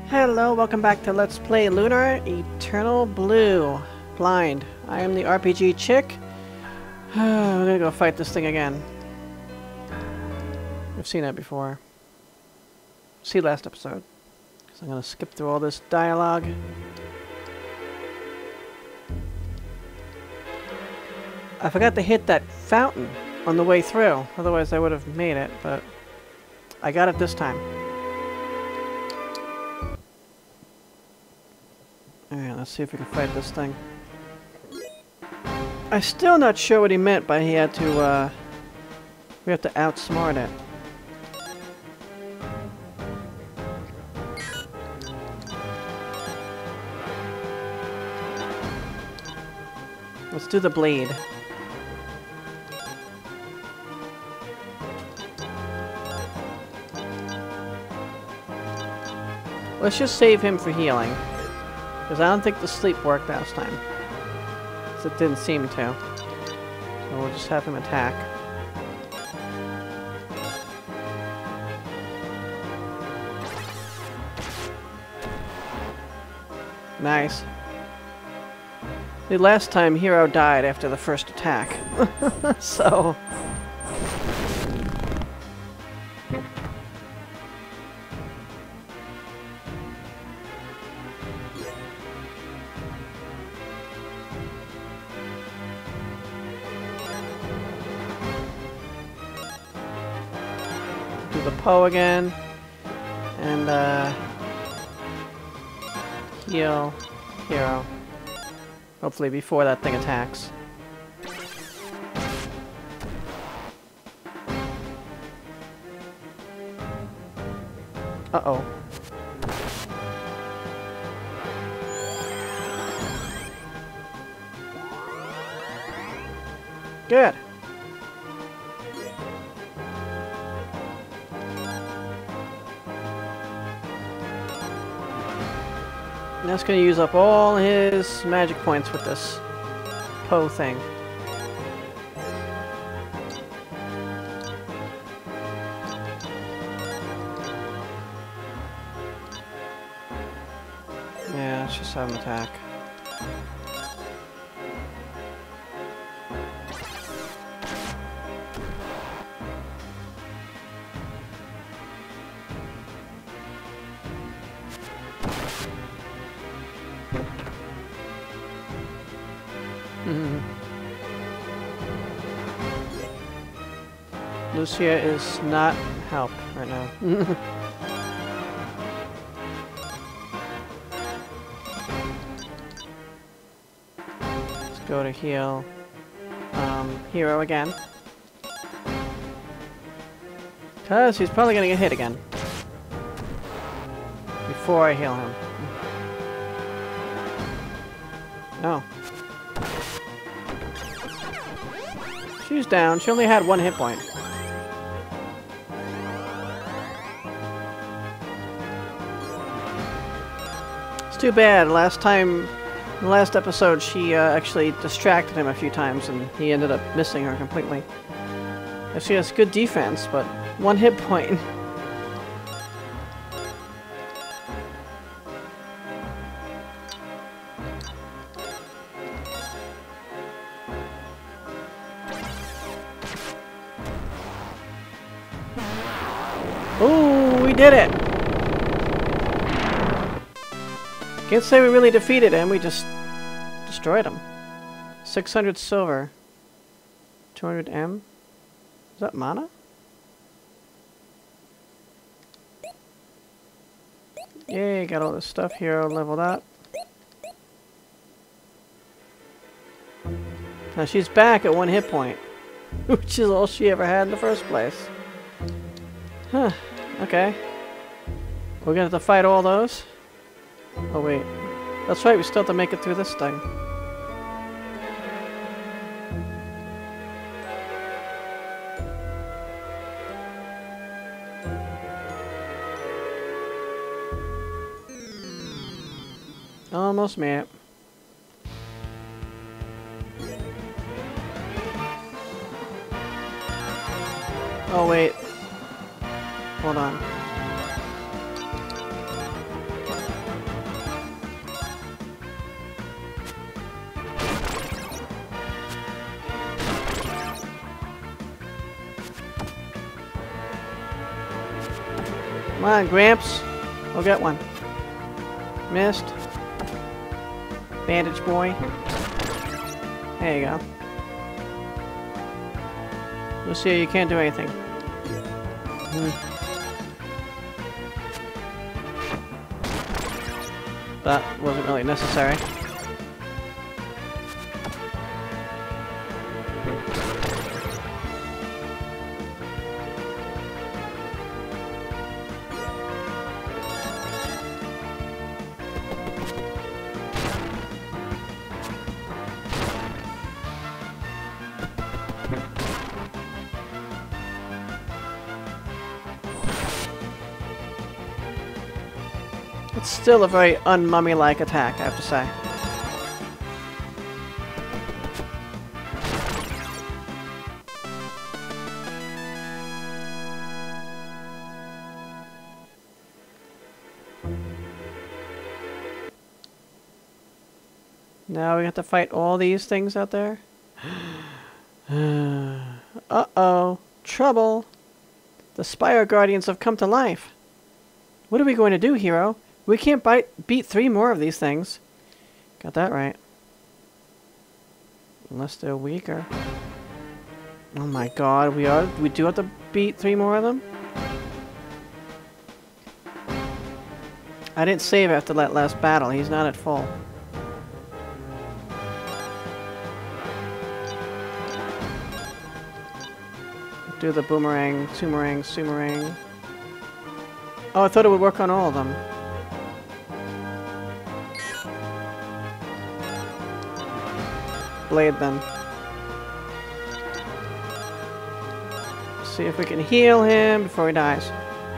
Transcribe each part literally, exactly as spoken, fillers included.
Hello, welcome back to Let's Play Lunar Eternal Blue. Blind. I am the R P G chick. We're gonna go fight this thing again. We've seen it before. See last episode. So I'm gonna skip through all this dialogue. I forgot to hit that fountain on the way through. Otherwise I would have made it, but I got it this time. Alright, let's see if we can fight this thing. I'm still not sure what he meant by he had to, uh... we have to outsmart it. Let's do the blade. Let's just save him for healing. Because I don't think the sleep worked last time. Because it didn't seem to. So we'll just have him attack. Nice. The last time Hero died after the first attack. So... do the Poe again. And, uh... heal Hero. Hopefully before that thing attacks. Uh-oh. Good. That's going to use up all his magic points with this Poe thing. Yeah, let's just have him attack. Lucia is not help right now. Let's go to heal um, Hero again. Because he's probably going to get hit again. Before I heal him. No. She's down. She only had one hit point. Too bad. Last time, the last episode, she uh, actually distracted him a few times, and he ended up missing her completely. She has good defense, but one hit point. Ooh, we did it! Can't say we really defeated him, we just destroyed him. six hundred silver. two hundred M? Is that mana? Yay, got all this stuff here leveled up. Now she's back at one hit point. Which is all she ever had in the first place. Huh, okay. We're gonna have to fight all those? Oh wait, that's right, we still have to make it through this thing. Almost made it. Oh wait, hold on. Come on, Gramps. Go get one. Missed. Bandage boy. There you go. Lucia, you can't do anything. Hmm. That wasn't really necessary. It's still a very un-mummy-like attack, I have to say. Now we have to fight all these things out there? Uh-oh. Trouble! The Spire Guardians have come to life. What are we going to do, hero? We can't bite, beat three more of these things. Got that right. Unless they're weaker. Oh my god, we are we do have to beat three more of them? I didn't save after that last battle. He's not at full. Do the boomerang, sumerang, sumerang. Oh, I thought it would work on all of them. Blade then. See if we can heal him before he dies.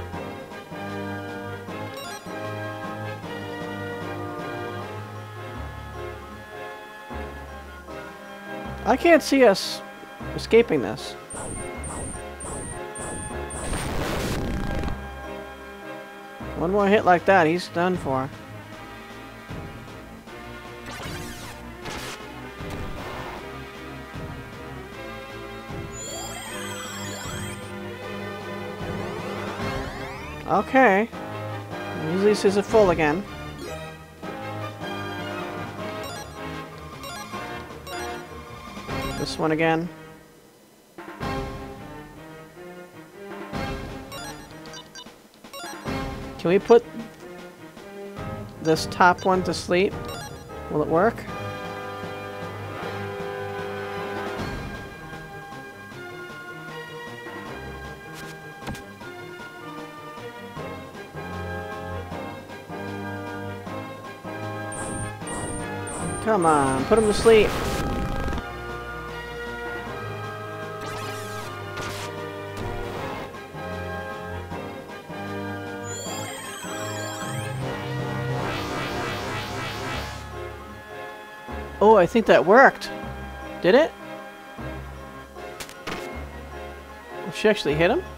I can't see us escaping this. One more hit like that, he's done for. Okay. At least is it full again. This one again. Can we put this top one to sleep? Will it work? Come on, put him to sleep. Oh, I think that worked. Did it? Did she actually hit him?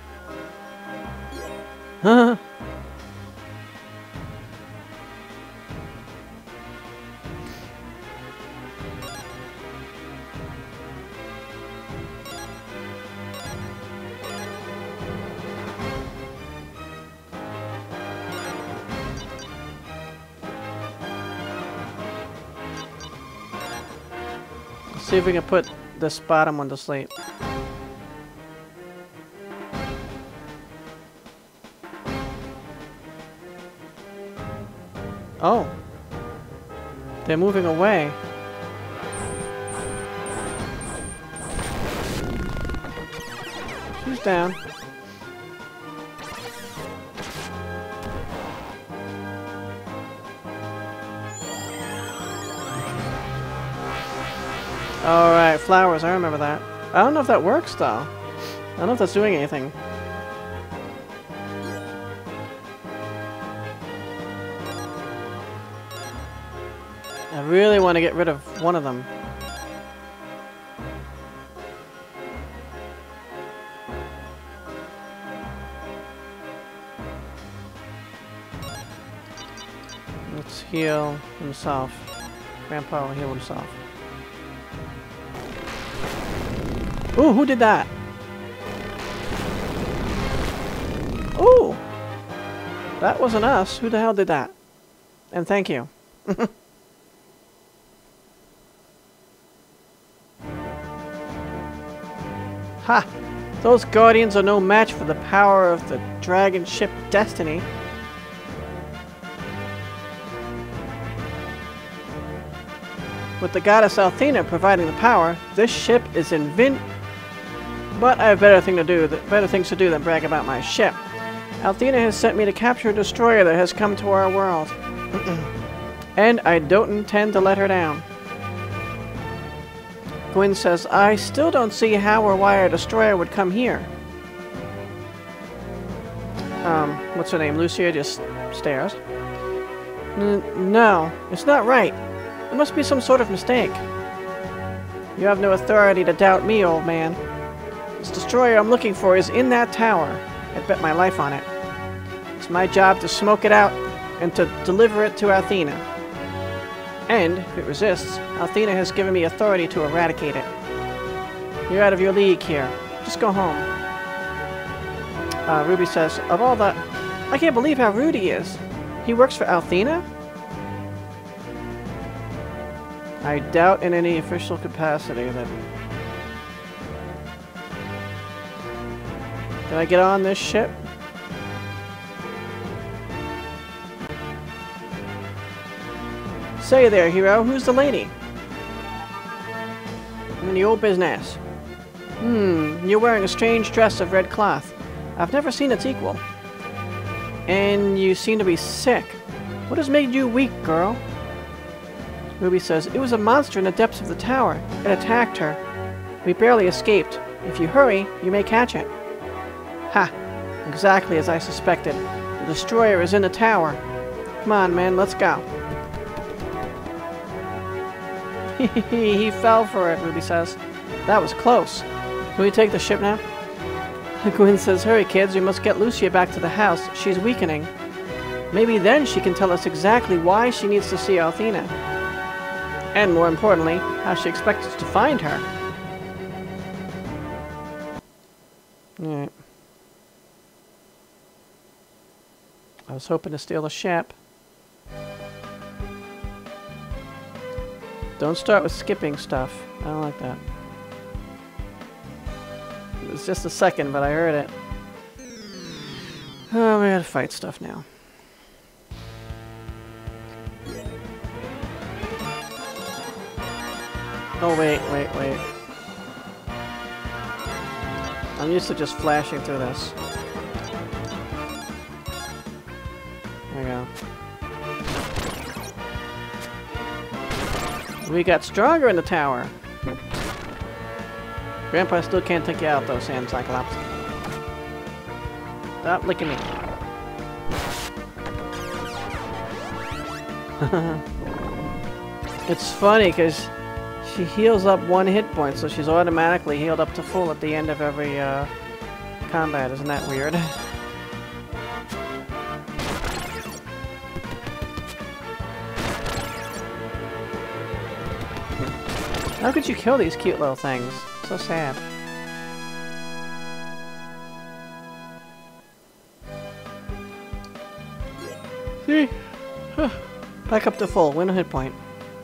Huh? See if we can put this bottom one to sleep. Oh. They're moving away. She's down. Alright, flowers, I remember that. I don't know if that works, though. I don't know if that's doing anything. I really want to get rid of one of them. Let's heal himself. Grandpa will heal himself. Ooh, who did that? Ooh! That wasn't us. Who the hell did that? And thank you. Ha! Those guardians are no match for the power of the dragon ship Destiny. With the goddess Althena providing the power, this ship is invin- But I have better thing to do, th better things to do than brag about my ship. Althena has sent me to capture a destroyer that has come to our world. And I don't intend to let her down. Gwyn says, I still don't see how or why a destroyer would come here. Um, what's her name? Lucia just stares. N no, it's not right. It must be some sort of mistake. You have no authority to doubt me, old man. This destroyer I'm looking for is in that tower. I'd bet my life on it. It's my job to smoke it out and to deliver it to Althena. And, if it resists, Althena has given me authority to eradicate it. You're out of your league here. Just go home. Uh, Ruby says, of all the... I can't believe how rude he is. He works for Althena? I doubt in any official capacity that... Can I get on this ship? Say there, hero. Who's the lady? None of your business. Hmm, you're wearing a strange dress of red cloth. I've never seen its equal. And you seem to be sick. What has made you weak, girl? Ruby says, it was a monster in the depths of the tower. It attacked her. We barely escaped. If you hurry, you may catch it. Ha! Exactly as I suspected. The destroyer is in the tower. Come on, man, let's go. He fell for it, Ruby says. That was close. Can we take the ship now? Gwyn says, hurry kids, we must get Lucia back to the house. She's weakening. Maybe then she can tell us exactly why she needs to see Althena. And more importantly, how she expects us to find her. Alright. I was hoping to steal the ship. Don't start with skipping stuff. I don't like that. It was just a second, but I heard it. Oh, we gotta fight stuff now. Oh, wait, wait, wait. I'm used to just flashing through this. There we go. We got stronger in the tower. Grandpa still can't take you out though, Sand Cyclops. Stop licking me. It's funny because she heals up one hit point, so she's automatically healed up to full at the end of every uh, combat. Isn't that weird? How could you kill these cute little things? So sad. See? Huh. Back up to full. Win a hit point.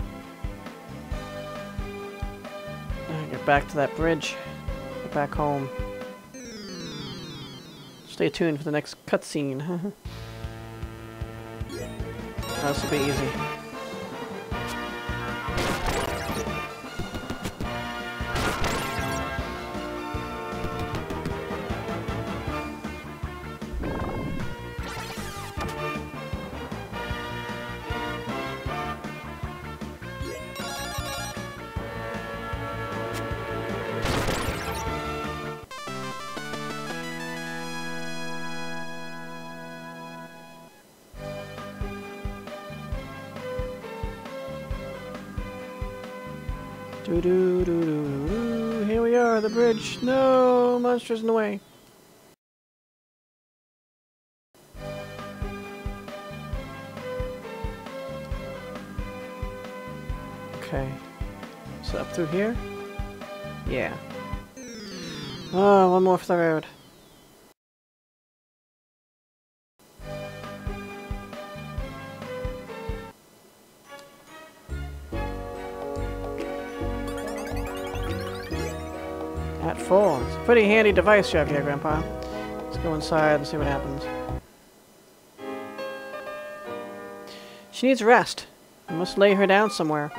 Get back to that bridge. Get back home. Stay tuned for the next cutscene. This will be easy. Doo doo doo doo doo. Here we are, the bridge. No, monsters in the way. Okay. So up through here? Yeah. Oh, one more for the road. not full. It's a pretty handy device you have here, Grandpa. Let's go inside and see what happens. She needs rest. I must lay her down somewhere.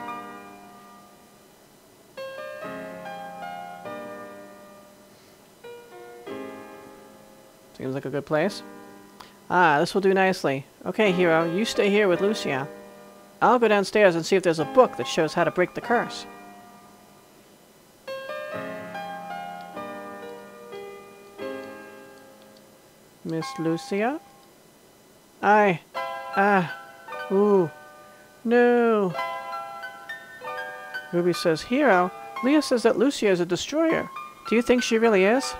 Seems like a good place. Ah, this will do nicely. Okay, Hero, you stay here with Lucia. I'll go downstairs and see if there's a book that shows how to break the curse. Miss Lucia? I... Ah... Ooh. No. Ruby says, Hero, Leah says that Lucia is a destroyer. Do you think she really is?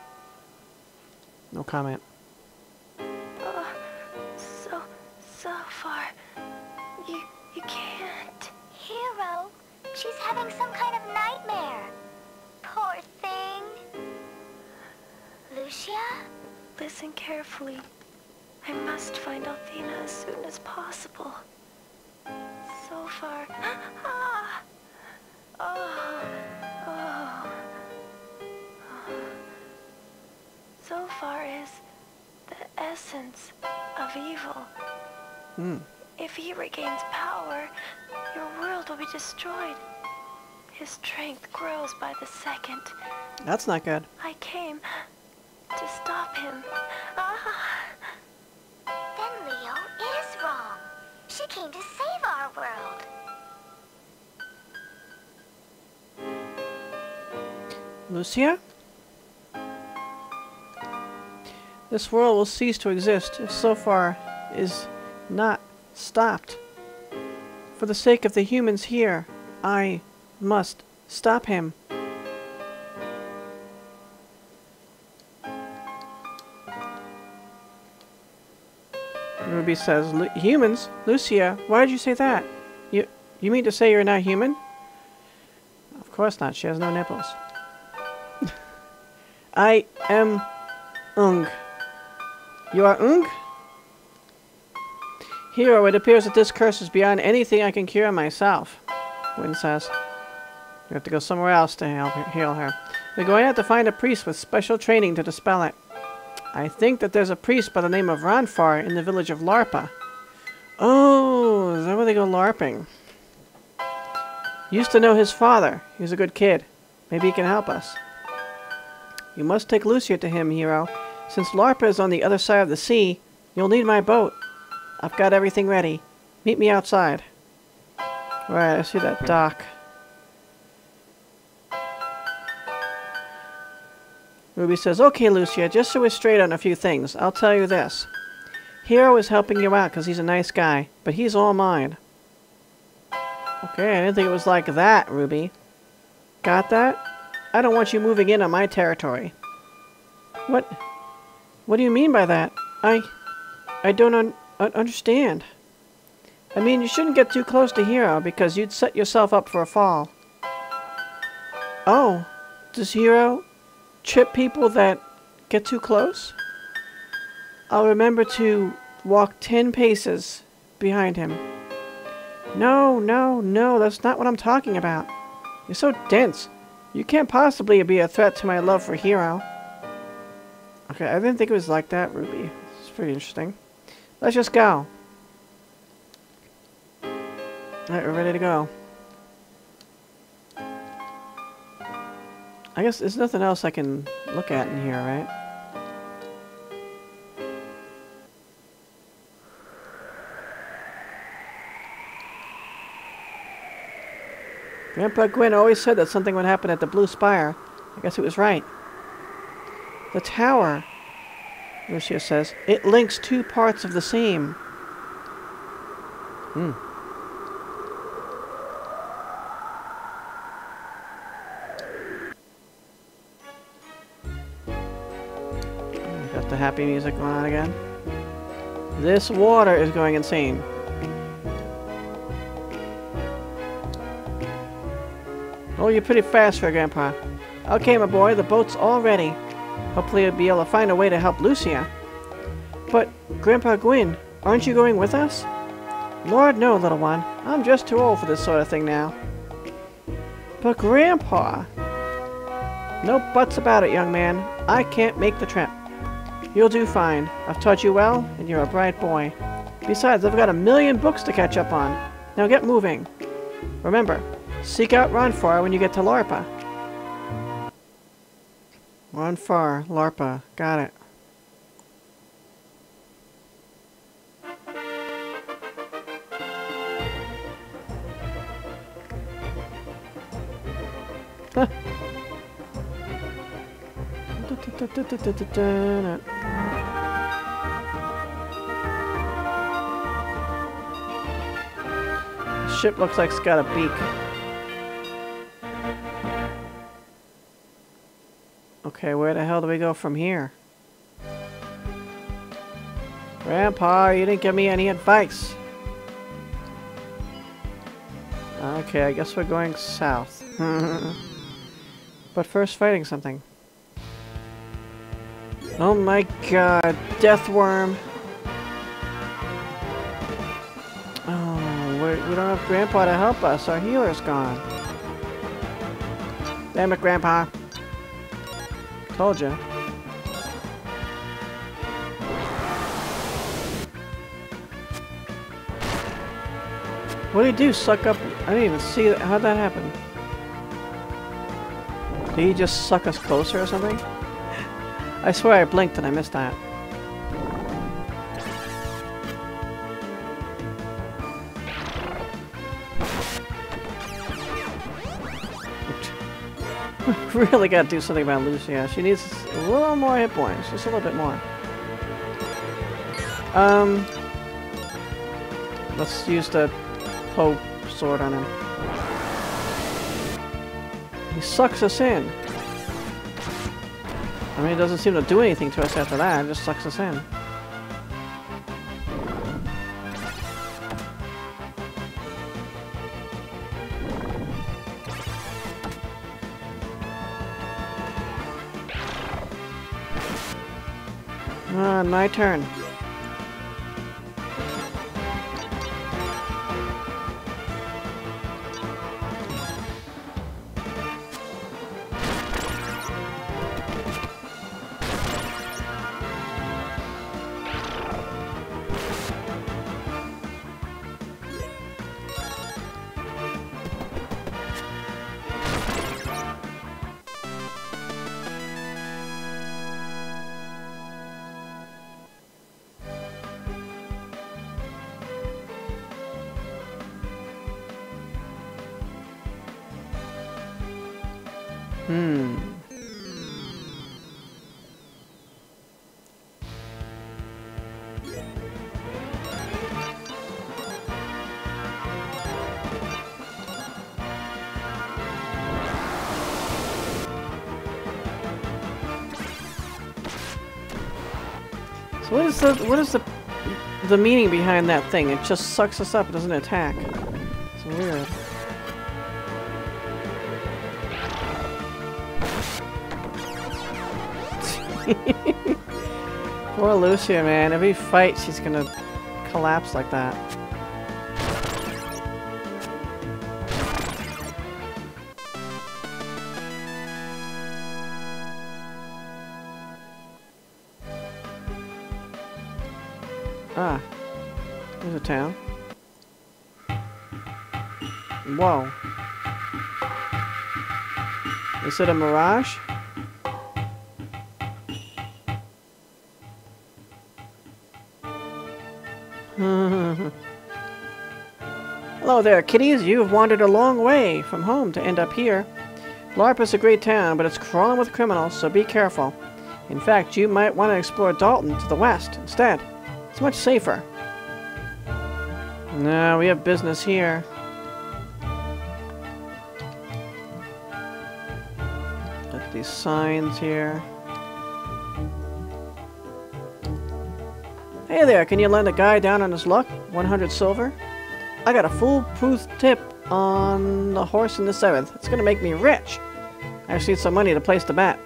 No comment. Uh, so, so far. You, you can't. Hero, she's having some kind of nightmare. Poor thing. Lucia? Listen carefully. I must find Althena as soon as possible. So far... ah! Oh, oh. So far is the essence of evil. Hmm. If he regains power, your world will be destroyed. His strength grows by the second. That's not good. I came to stop him. Ah! Then Leo is wrong. She came to save our world. Lucia? This world will cease to exist if so far is not stopped. For the sake of the humans here, I must stop him. Ruby says, Lu humans? Lucia, why did you say that? You, you mean to say you're not human? Of course not, she has no nipples. I am Ung. You are Ung? Hero, it appears that this curse is beyond anything I can cure myself, Gwyn says. We have to go somewhere else to help her, heal her. We're going to have to find a priest with special training to dispel it. I think that there's a priest by the name of Ronfar in the village of Larpa. Oh, is that where they go LARPing? Used to know his father. He was a good kid. Maybe he can help us. You must take Lucia to him, Hero. Since Larpa is on the other side of the sea, you'll need my boat. I've got everything ready. Meet me outside. Right, I see that dock. Ruby says, okay, Lucia, just so we're straight on a few things, I'll tell you this. Hero is helping you out because he's a nice guy, but he's all mine. Okay, I didn't think it was like that, Ruby. Got that? I don't want you moving in on my territory. What? What do you mean by that? I... I don't un un understand. I mean, you shouldn't get too close to Hero because you'd set yourself up for a fall. Oh, does Hero trip people that get too close? I'll remember to walk ten paces behind him. No, no, no, that's not what I'm talking about. You're so dense. You can't possibly be a threat to my love for Hero. Okay, I didn't think it was like that, Ruby. It's pretty interesting. Let's just go. Alright, we're ready to go. I guess there's nothing else I can look at in here, right? Grandpa Gwyn always said that something would happen at the Blue Spire. I guess he was right. The tower, Lucia says, it links two parts of the same. Hmm. Got the happy music going on again. This water is going insane. Oh, you're pretty fast for Grandpa. Okay, my boy, the boat's all ready. Hopefully you'll be able to find a way to help Lucia. But, Grandpa Gwyn, aren't you going with us? Lord, no, little one. I'm just too old for this sort of thing now. But, Grandpa... No buts about it, young man. I can't make the trip. You'll do fine. I've taught you well, and you're a bright boy. Besides, I've got a million books to catch up on. Now get moving. Remember, seek out Ronfar when you get to Larpa. Ronfar, Larpa. Got it. Huh. Ship looks like it's got a beak. Okay, where the hell do we go from here? Grandpa, you didn't give me any advice. Okay, I guess we're going south. But first fighting something. Oh my god, death worm. Oh, we, we don't have Grandpa to help us. Our healer's gone. Damn it, Grandpa. Told ya. What did he do? Suck up? I didn't even see that. How'd that happen? Did he just suck us closer or something? I swear I blinked and I missed that. Really gotta do something about Lucia. She needs a little more hit points. Just a little bit more. Um... Let's use the Poe sword on him. He sucks us in. I mean, it doesn't seem to do anything to us after that. It just sucks us in. Ah, my turn. Hmm. So what is the what is the the meaning behind that thing? It just sucks us up. It doesn't attack. It's weird. Poor Lucia, man. Every fight, she's gonna collapse like that. Ah, there's a town. Whoa. Is it a mirage? Hello there, kiddies. You have wandered a long way from home to end up here. Larpa's a great town, but it's crawling with criminals, so be careful. In fact, you might want to explore Dalton to the west instead. It's much safer. No, we have business here. Got these signs here. Hey there, can you lend a guy down on his luck? one hundred silver? I got a foolproof tip on the horse in the seventh. It's gonna make me rich. I just need some money to place the bet.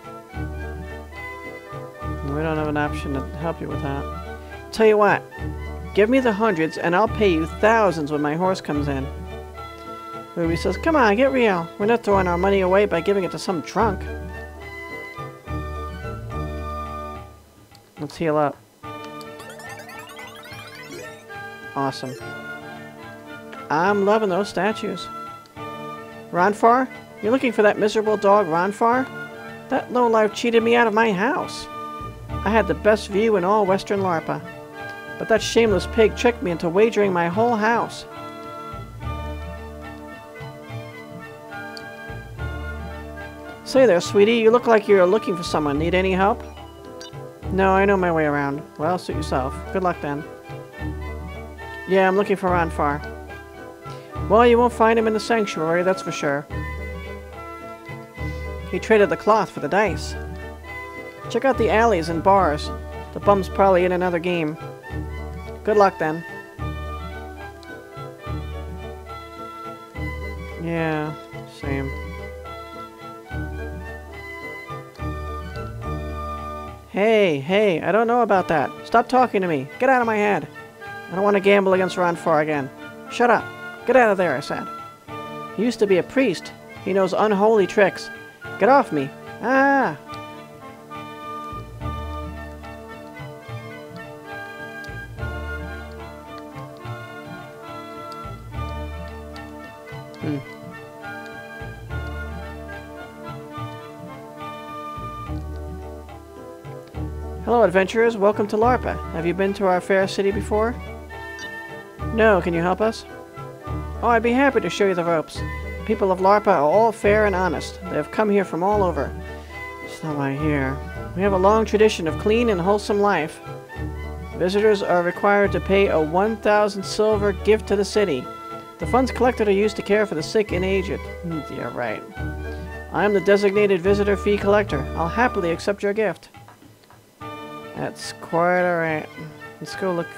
We don't have an option to help you with that. Tell you what, give me the hundreds and I'll pay you thousands when my horse comes in. Ruby says, come on, get real. We're not throwing our money away by giving it to some drunk. Let's heal up. Awesome. I'm loving those statues. Ronfar? You're looking for that miserable dog, Ronfar? That lowlife cheated me out of my house. I had the best view in all Western Larpa. But that shameless pig tricked me into wagering my whole house. Say there, sweetie. You look like you're looking for someone. Need any help? No, I know my way around. Well, suit yourself. Good luck then. Yeah, I'm looking for Ronfar. Well, you won't find him in the sanctuary, that's for sure. He traded the cloth for the dice. Check out the alleys and bars. The bum's probably in another game. Good luck then. Yeah, same. Hey, hey, I don't know about that. Stop talking to me. Get out of my head. I don't want to gamble against Ronfar again. Shut up. Get out of there, I said. He used to be a priest. He knows unholy tricks. Get off me. Ah! Hmm. Hello, adventurers. Welcome to Larpa. Have you been to our fair city before? No. Can you help us? Oh, I'd be happy to show you the ropes. The people of Larpa are all fair and honest. They have come here from all over. It's not why here. We have a long tradition of clean and wholesome life. Visitors are required to pay a one thousand silver gift to the city. The funds collected are used to care for the sick and aged. Yeah, right. I am the designated visitor fee collector. I'll happily accept your gift. That's quite alright. Let's go look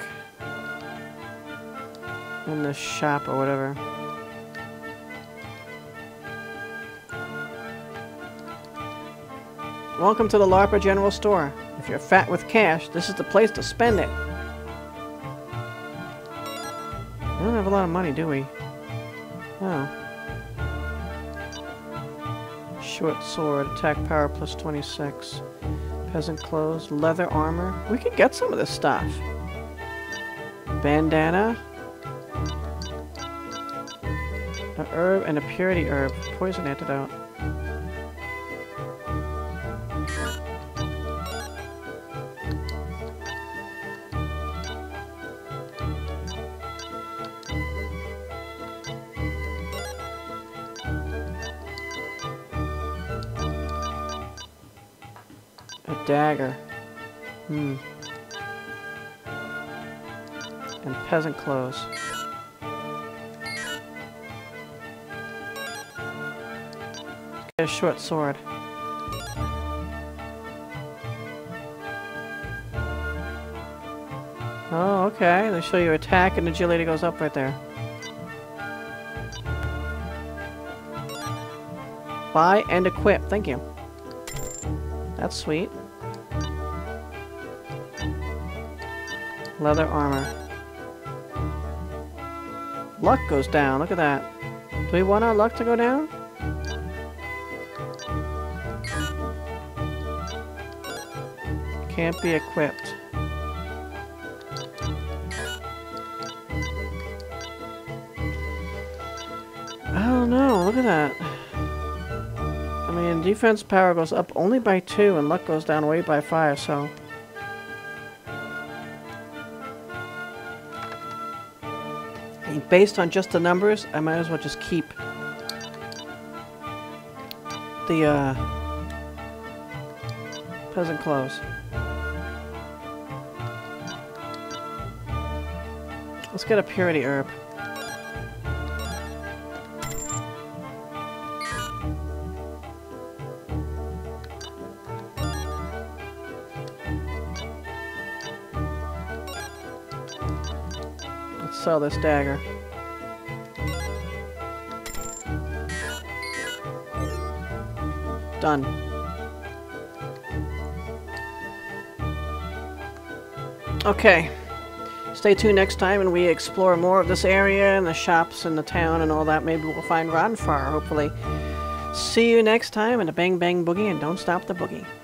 in the shop or whatever. Welcome to the Larpa General Store. If you're fat with cash, this is the place to spend it. We don't have a lot of money, do we? Oh. Short sword, attack power plus twenty-six. Peasant clothes, leather armor. We could get some of this stuff. Bandana. A herb and a purity herb. Poison antidote. A dagger. Hmm. And peasant clothes. A short sword. Oh, okay. They show you attack and agility goes up right there. Buy and equip. Thank you. That's sweet. Leather armor. Luck goes down. Look at that. Do we want our luck to go down? Can't be equipped. I don't know. Look at that. I mean, defense power goes up only by two, and luck goes down way by five, so... I mean, based on just the numbers, I might as well just keep the, uh... peasant clothes. Let's get a purity herb. Let's sell this dagger. Done. Okay. Stay tuned next time and we explore more of this area and the shops and the town and all that. Maybe we'll find Ronfar, hopefully. See you next time in a Bang Bang Boogie, and don't stop the boogie.